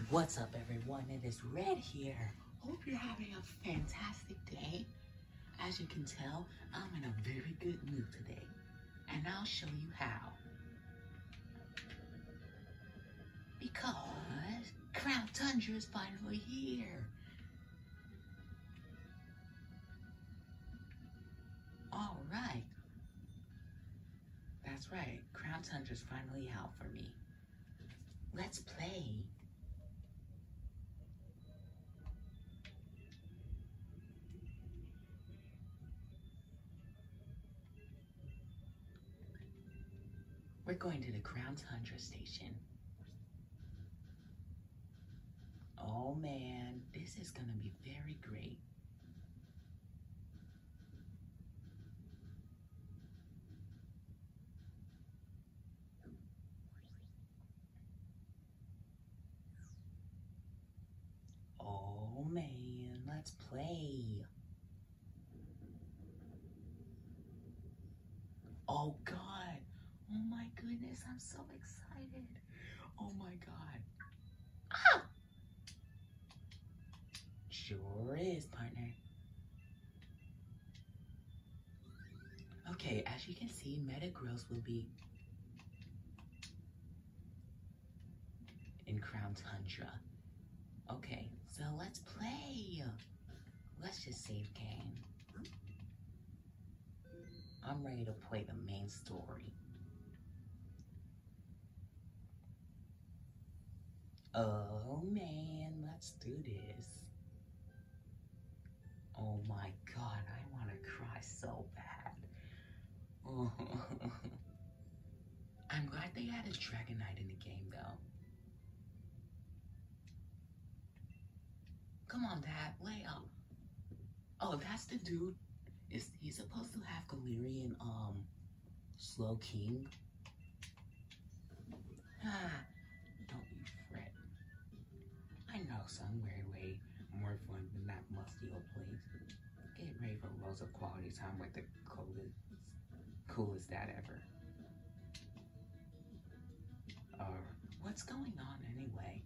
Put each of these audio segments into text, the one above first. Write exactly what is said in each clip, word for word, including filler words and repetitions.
What's up, everyone? It is Red here. Hope you're having a fantastic day. As you can tell, I'm in a very good mood today, and I'll show you how. Because Crown Tundra is finally here. All right. That's right. Crown Tundra is finally out for me. Let's play. We're going to the Crown Tundra station. Oh man, this is gonna be very great. Oh man, let's play. Oh God. Oh my goodness, I'm so excited. Oh my God. Ah! Sure is, partner. Okay, as you can see, Meta Growth will be in Crown Tundra. Okay, so let's play. Let's just save game. I'm ready to play the main story. Oh man, let's do this. Oh my God, I want to cry so bad. Oh. I'm glad they added Dragonite in the game though. Come on, Dad, lay up. Oh, that's the dude. Is he supposed to have Galarian, um, Slow King? Ah, don't you fret. I know some weird way more fun than that musty old place. Get ready for loads of quality time with the coolest, coolest dad ever. Uh, what's going on anyway?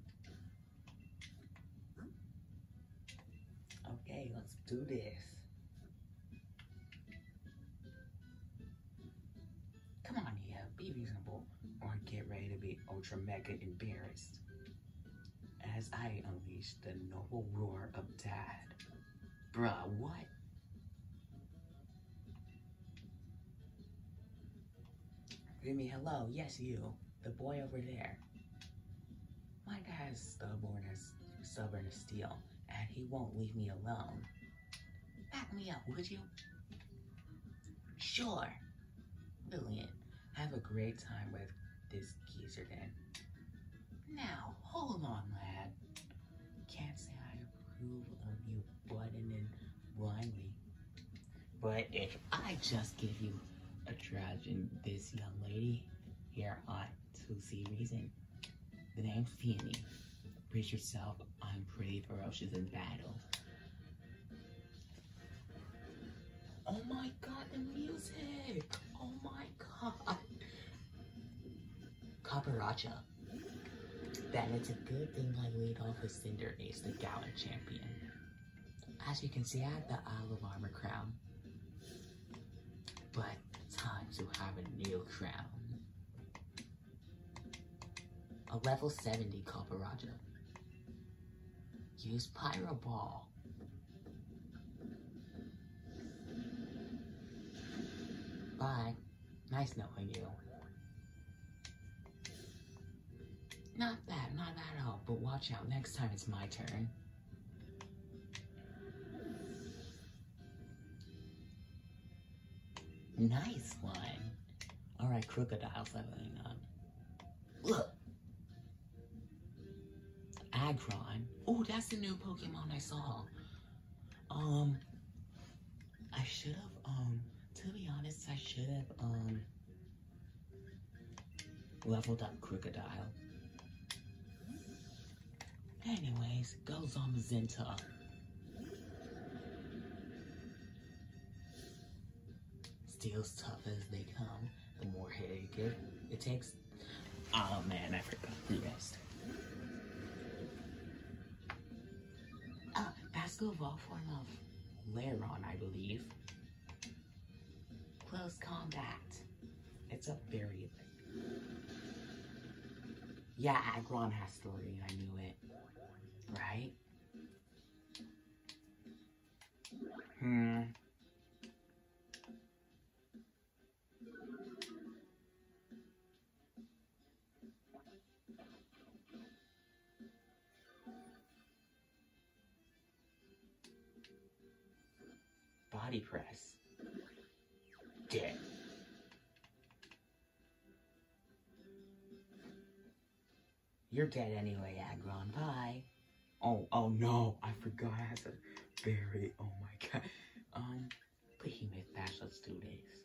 Okay, let's do this. Come on, yeah, be reasonable, or get ready to be ultra mega embarrassed. As I unleash the noble roar of Dad. Bruh, what? Give me hello, yes you, the boy over there. My dad is stubborn as stubborn as steel, and he won't leave me alone. Back me up, would you? Sure. Brilliant. Have a great time with this geezer then. Now, hold on, lad. Can't say I approve of you butting in blindly. But if I just give you a trudge in this young lady, here ought to see reason. The name's Peony. Brace yourself, I'm pretty ferocious in battle. Oh my God, the music! Oh my God! Caparacha. Then it's a good thing I lead off with Cinder Ace, the Galar champion. As you can see, I have the Isle of Armor crown. But time to have a new crown. A level seventy Caparacha. Use Pyro Ball. Bye. Nice knowing you. Not that, not at all, but watch out, next time it's my turn. Nice one. Alright, Crocodile's leveling up. Look! Aggron. Oh, that's the new Pokemon I saw. Um, I should have, um, to be honest, I should have, um, leveled up Crocodile. Anyways, go Zamazenta. Steel's tough as they come, the more headache it, it takes. Oh man, I forgot the rest. to evolve form of Laron, I believe. Close combat. It's a very... Yeah, Aggron has story, I knew it. Right? Hmm. Body press. Dead. You're dead anyway, Aggron. Bye. Oh, oh no. I forgot I had to bury. Oh my god. Um, Behemoth Bash, let's do this.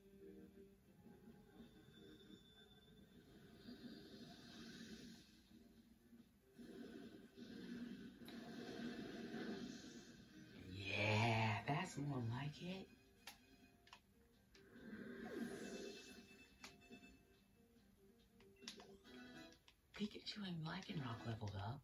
Yeah, that's more like it. Pikachu and Lycanroc leveled up.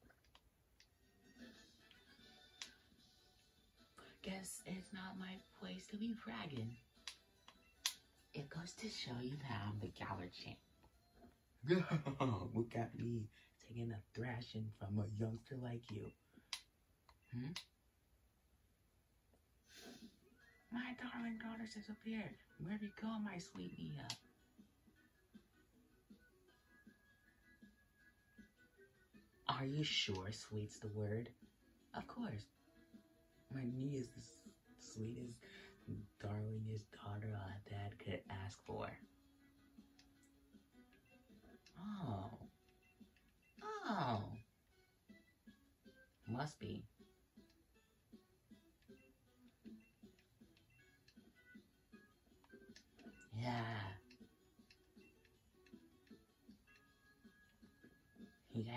Guess it's not my place to be bragging. It goes to show you that I'm the Galar champ. Look at me, taking a thrashing from a youngster like you. Hmm? My darling daughter's disappeared. Where'd you go, my sweet Mia? Are you sure sweet's the word? Of course. My Mia is the sweetest, darlingest daughter a dad could ask for. Oh. Oh. Must be. Yeah. Yeah.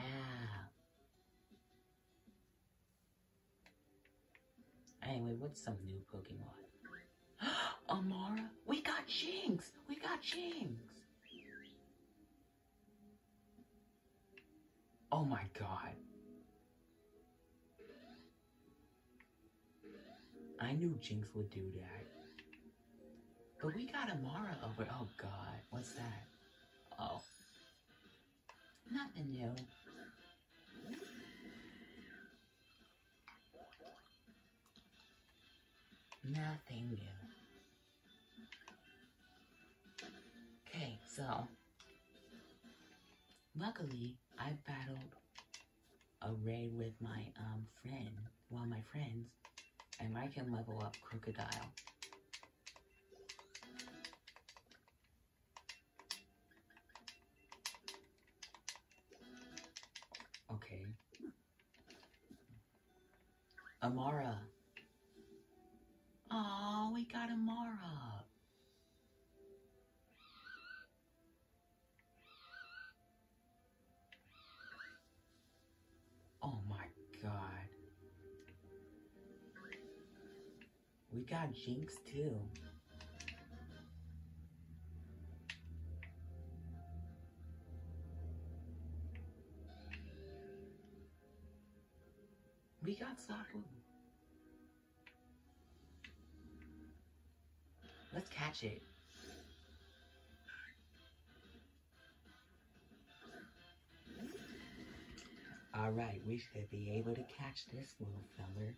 Anyway, what's some new Pokemon? Amara? We got Jinx! We got Jinx! Oh my god. I knew Jinx would do that. But we got Amara over. Oh god. What's that? Oh. Nothing new. Nothing new. Okay, so luckily I battled a raid with my um friend, one of my friends, and I can level up Crocodile. Okay. Amara. Oh, we got Amara. Oh my god. We got Jinx too. We got Saku. Let's catch it. Alright, we should be able to catch this little feller.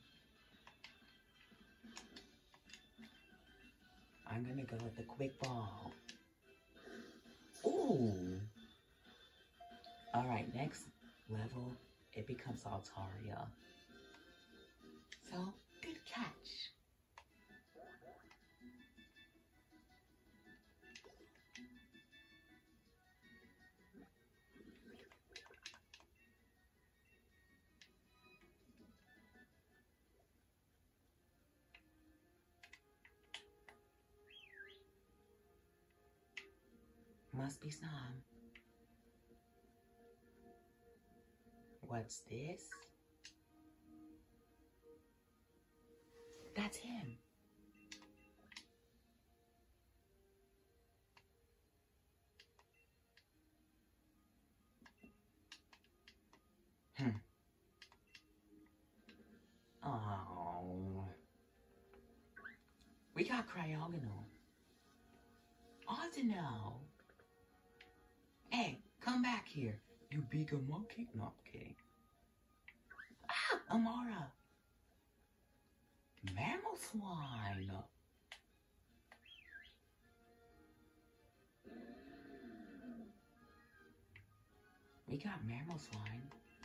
I'm gonna go with the quick ball. Ooh! Alright, next level, it becomes Altaria. So, good catch. Must be some. What's this? That's him. Hmm. Oh. We got cryogonal. Ordinal. Hey, come back here. You bigger monkey. No, I'm kidding. Ah, Amara. Mammal swine. We got mammal swine.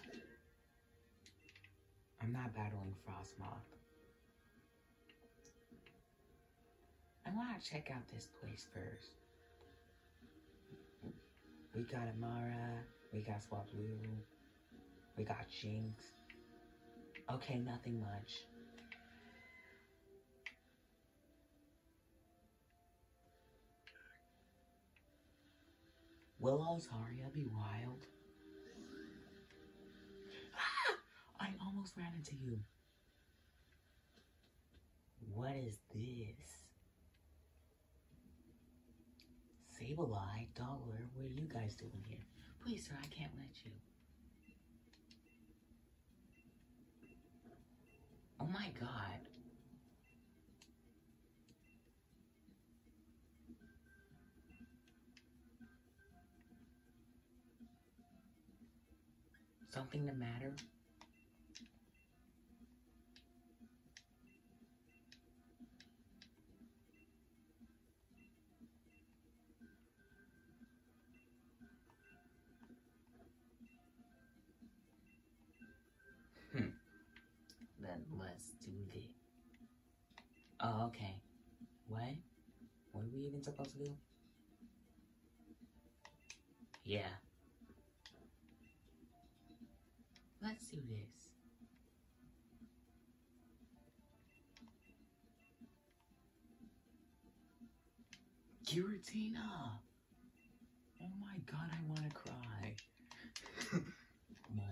I'm not battling Frostmoth. I want to check out this place first. We got Amara. We got Swablu. We got Jinx. Okay, nothing much. Will Altaria be wild? Ah! I almost ran into you. What is this? Sableye, Dollar, what are you guys doing here? Please, sir, I can't let you. Oh my god. Something the matter? Hmm. Then let's do this. Oh, okay. What? What are we even supposed to do? Yeah. Let's do this. Giratina! Oh my god, I want to cry. No.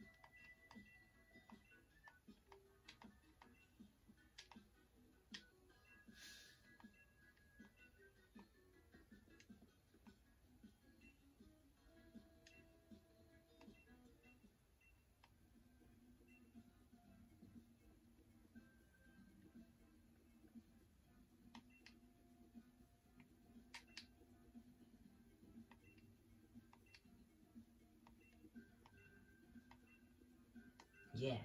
Yes.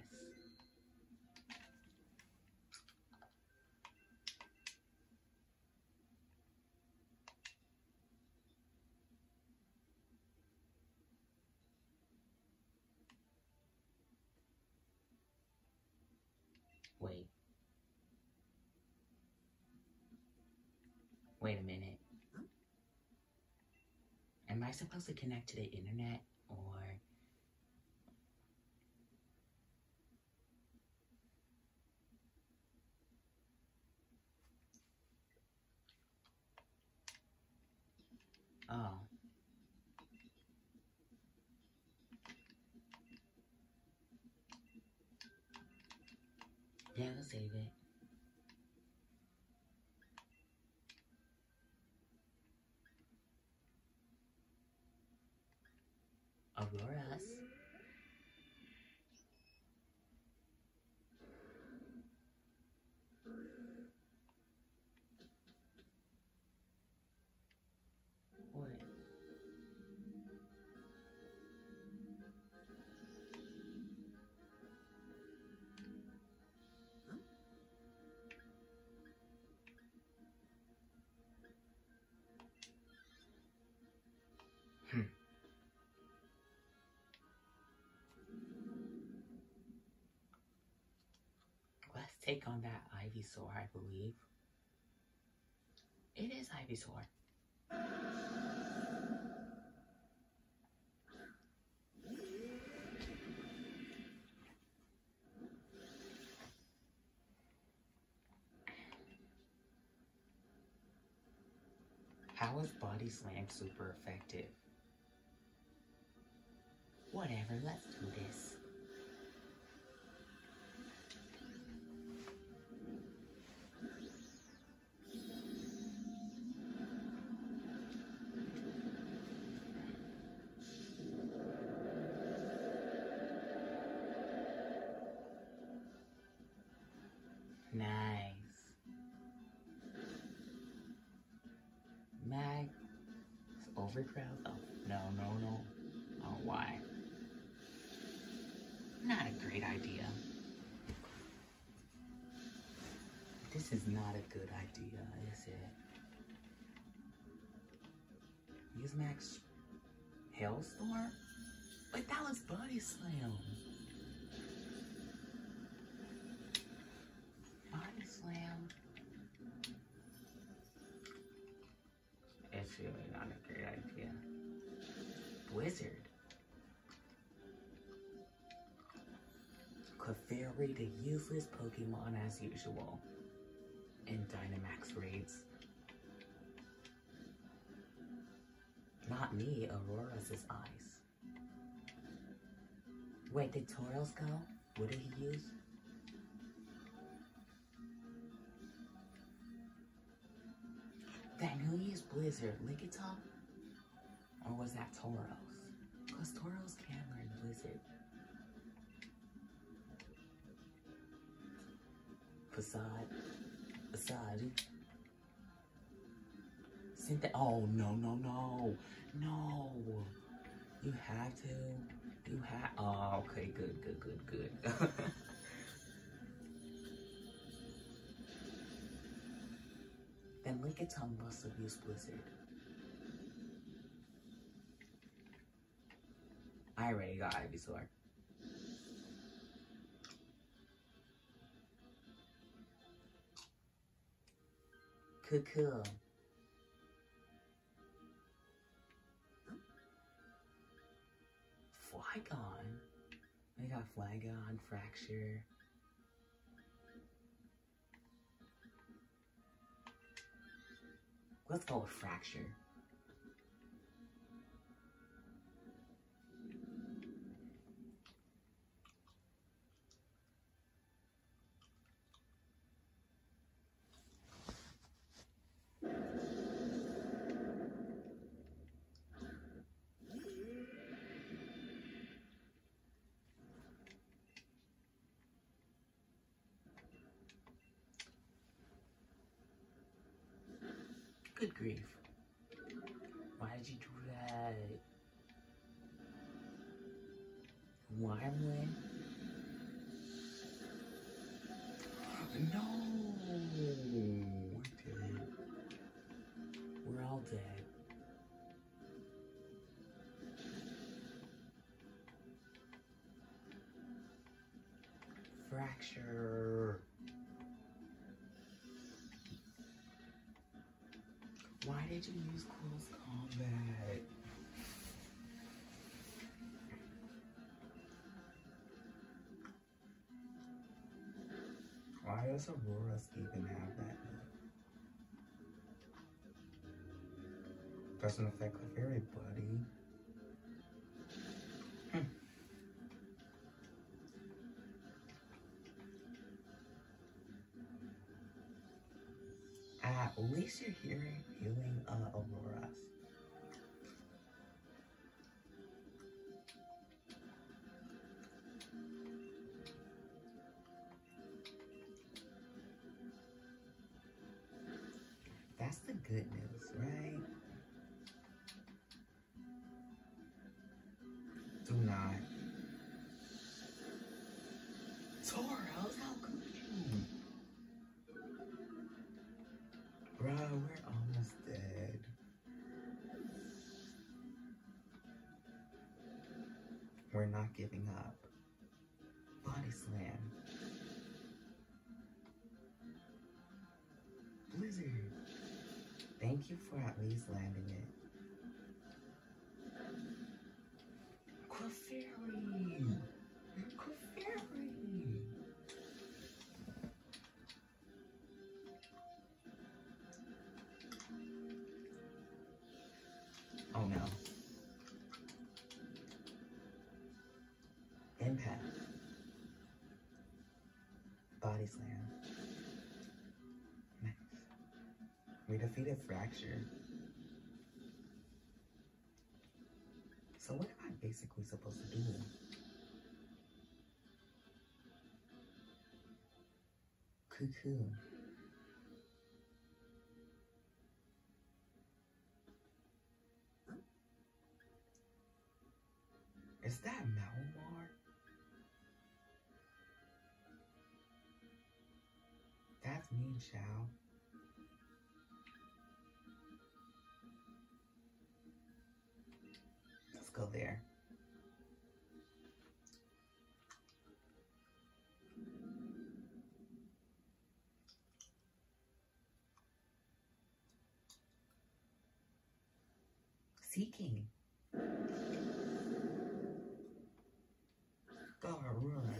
Wait. Wait a minute. Am I supposed to connect to the internet or... Oh. Yeah, let's save it. Auroras. What? Hmm. Let's take on that Ivysaur, I believe. It is Ivysaur. How is Body Slam super effective? Whatever, let's do this. Nice. overgrowth? Oh, no, no, no. Oh, why? Not a great idea. This is not a good idea, is it? Use Max Hailstorm? Wait, that was Body Slam. Body Slam. It's really not a great idea. Blizzard. Clefairy, the useless Pokemon as usual. In Dynamax raids. Not me, Aurora's is ice. Wait, did Tauros go? What did he use? Then who used Blizzard? Lickitung? Or was that Tauros? Because Tauros can learn Blizzard. Facade. Facade. Synth. Oh, no, no, no. No. You have to. You have. Oh, okay. Good, good, good, good. Then Lickitung must have used Blizzard. I already got Ivysaur. Cool. Flygon. We got Flygon, Fracture. Let's go with Fracture. Good grief. Why did you do that? Wyrmland? No! We're dead. We're all dead. Fracture. Why did you use close combat? Why does Aurora's even have that? Doesn't affect Clefairy, buddy. Hmm. At least you're hearing, healing uh, Aurora's. That's the good news, right? Do not. Tauros, how could you? Bruh, we're almost dead. We're not giving up. Body Slam. Blizzard. Thank you for at least landing it. Clefairy! Clefairy! Oh no. Impact. Body Slam. Nice. We defeated Fracture. So what am I basically supposed to do? Cuckoo. me, child. Let's go there. Seeking. Go Aurora.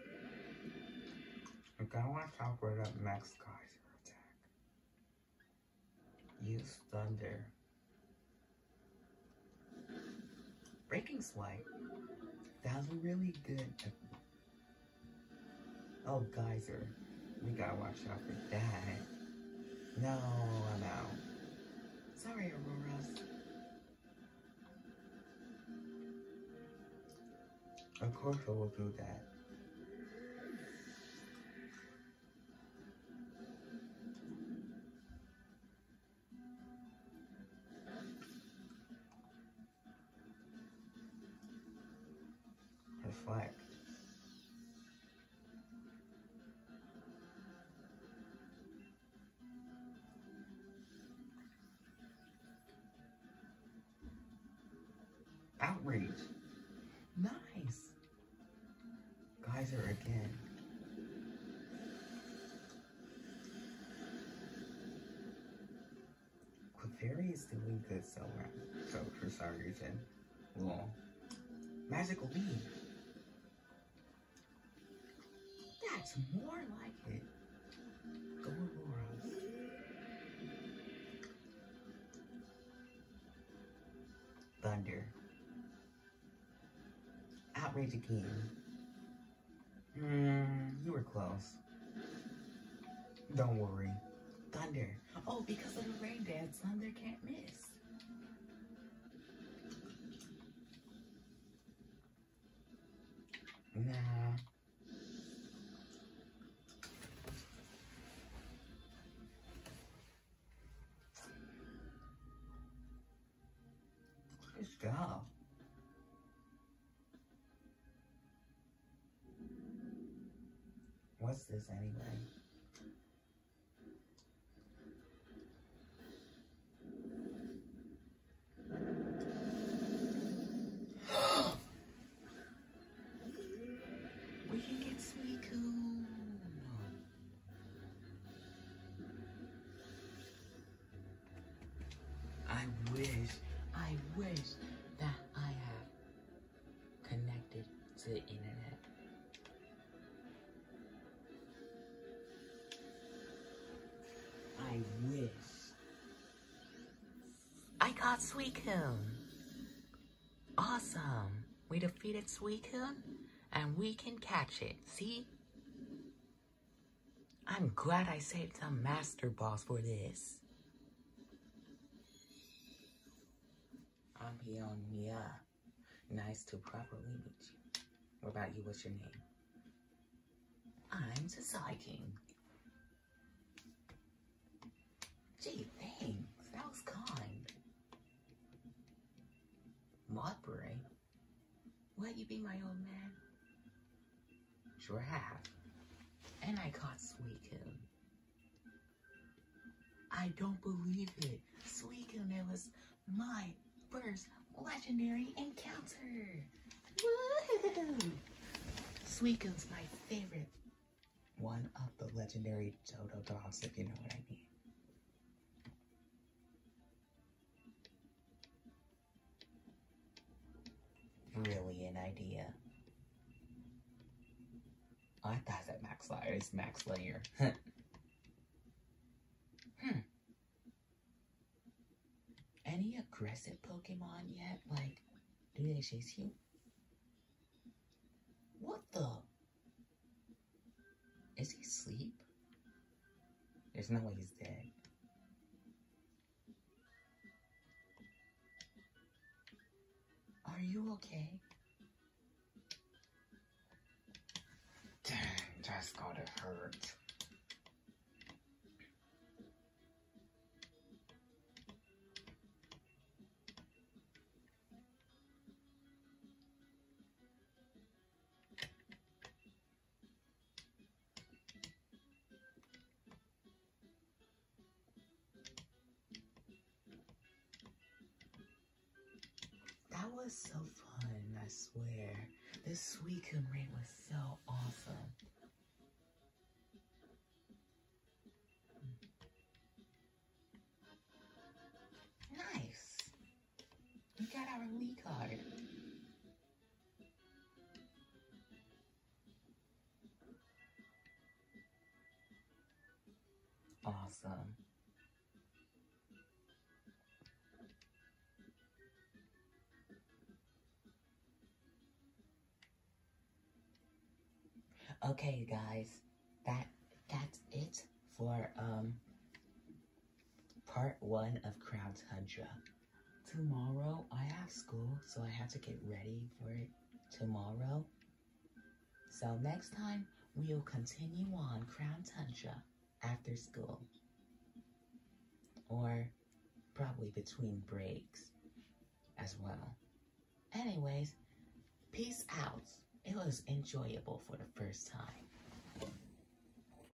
I gotta watch out for that max geyser attack. Use thunder. Breaking swipe. That was really good. Oh, geyser. We gotta watch out for that. No, no. Sorry, Auroras. Of course I will do that. Reflect. Outrage. Nice. Geyser again. Clefairy is doing good so so for some reason. Well, magical beam. That's more like it. Go Aurora. Thunder. Outrage again. Hmm, you were close. Don't worry. Thunder. Oh, because of the rain dance, thunder can't miss. Nah. Let's go. What's this anyway? We can get Suicune. I wish, I wish that I have connected to the internet. I wish. I got Suicune. Awesome. We defeated Suicune and we can catch it. See? I'm glad I saved some master boss for this. I'm Mia. Nice to properly meet you. What about you? What's your name? I'm King. Gee, thanks. That was kind. Modbury? Will you be my old man? Sure have. And I caught Suicune. I don't believe it. Suicune, it was my first legendary encounter. Woo! Suicune's my favorite. One of the legendary Johto dogs, if you know what I mean. Really an idea. Oh, I thought that Max Layer is Max Layer. hmm. Any aggressive Pokemon yet? Like, do they chase you? What the? Is he asleep? There's no way he's dead. Are you okay? Dang, that's gotta hurt. was so fun, I swear. This Suicune raid was so awesome. Nice. We got our Wii card. Awesome. Okay, guys, that that's it for um part one of Crown Tundra. Tomorrow I have school, so I have to get ready for it tomorrow. So next time we'll continue on Crown Tundra after school, or probably between breaks as well. Anyways, peace out. It was enjoyable for the first time.